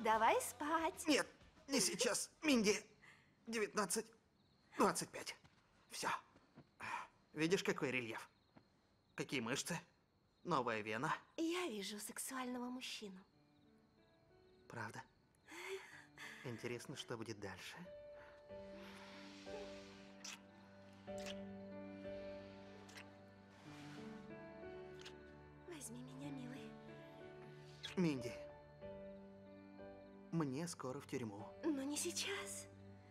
давай спать. Нет, не сейчас. Минди, 19:25. Все. Видишь, какой рельеф? Какие мышцы? Новая вена. Я вижу сексуального мужчину. Правда? Интересно, что будет дальше. Возьми меня, милый. Минди, мне скоро в тюрьму. Но не сейчас.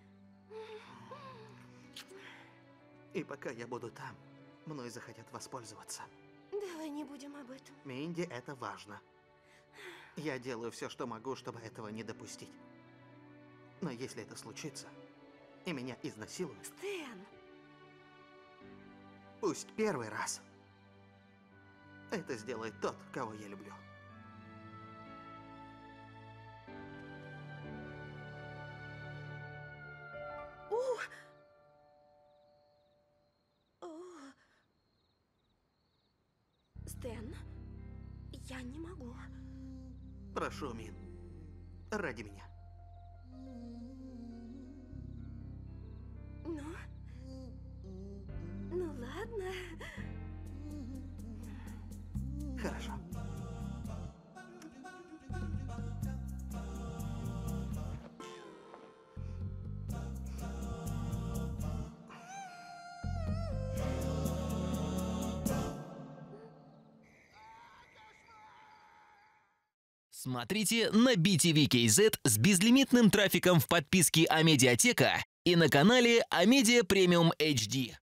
И пока я буду там, мной захотят воспользоваться. Давай не будем об этом. Минди, это важно. Я делаю все, что могу, чтобы этого не допустить. Но если это случится, и меня изнасилуют, Стэн! пусть первый раз это сделает тот, кого я люблю. Стэн, я не могу. Прошу, Мин, ради меня. Ну ладно. Хорошо. Смотрите на BTV.KZ с безлимитным трафиком в подписке Амедиатека и на канале Амедиа Премиум HD.